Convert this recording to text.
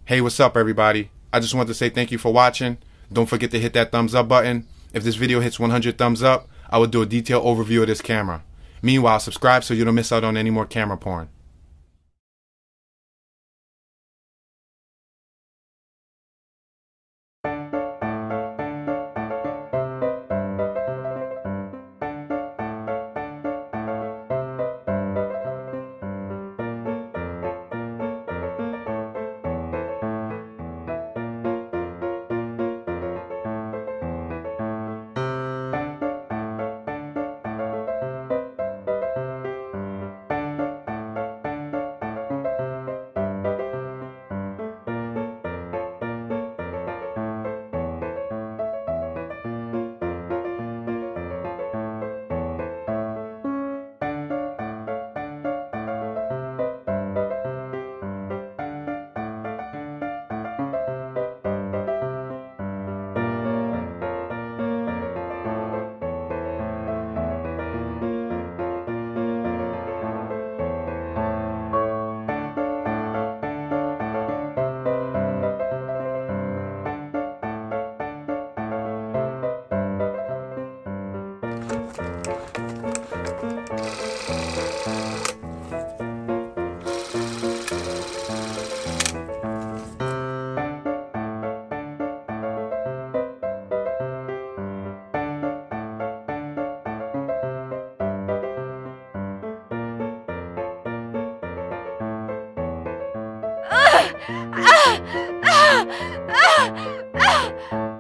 Hey, what's up everybody? I just wanted to say thank you for watching. Don't forget to hit that thumbs up button. If this video hits 100 thumbs up, I will do a detailed overview of this camera. Meanwhile, subscribe so you don't miss out on any more camera porn. Ah! Ah! Ah! Ah! Ah!